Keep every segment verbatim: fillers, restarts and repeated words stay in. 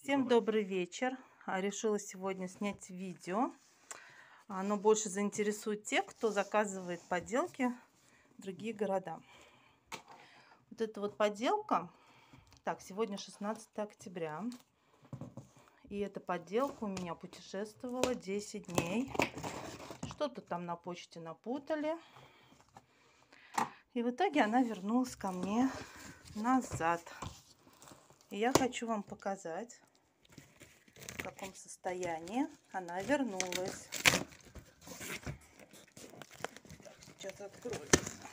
Всем добрый вечер. Решила сегодня снять видео. Оно больше заинтересует тех, кто заказывает поделки в другие города. Вот эта вот поделка. Так, сегодня шестнадцатое октября. И эта поделка у меня путешествовала десять дней. Что-то там на почте напутали. И в итоге она вернулась ко мне назад. И я хочу вам показать, в каком состоянии она вернулась. Сейчас открою.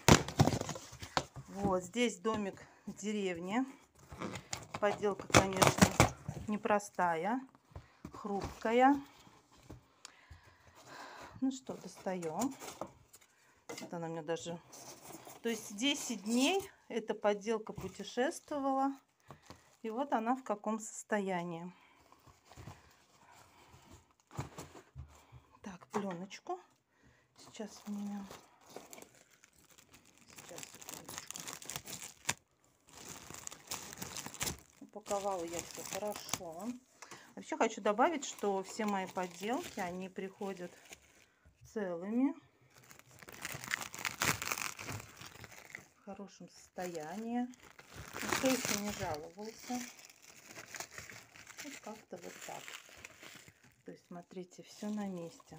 Вот здесь домик в деревне. Поделка, конечно, непростая, хрупкая. Ну что, достаем. Вот она у меня даже... То есть десять дней эта поделка путешествовала. И вот она в каком состоянии. Так, пленочку. Сейчас снимем. Сейчас, упаковала я все хорошо. Вообще хочу добавить, что все мои поделки, они приходят целыми, в хорошем состоянии. Никто еще не жаловался. Вот как-то вот так. То есть, смотрите, все на месте.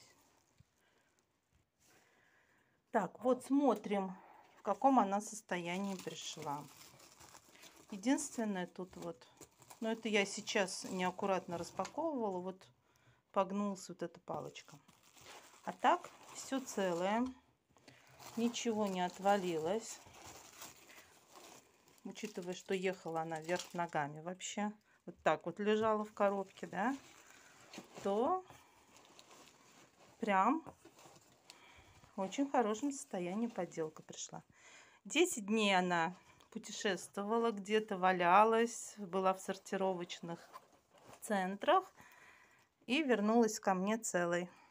Так, вот смотрим, в каком она состоянии пришла. Единственное тут вот, но это я сейчас неаккуратно распаковывала, вот погнулась вот эта палочка. А так все целое, ничего не отвалилось. Учитывая, что ехала она вверх ногами вообще, вот так вот лежала в коробке, да, то прям в очень хорошем состоянии поделка пришла. десять дней она путешествовала, где-то валялась, была в сортировочных центрах и вернулась ко мне целой.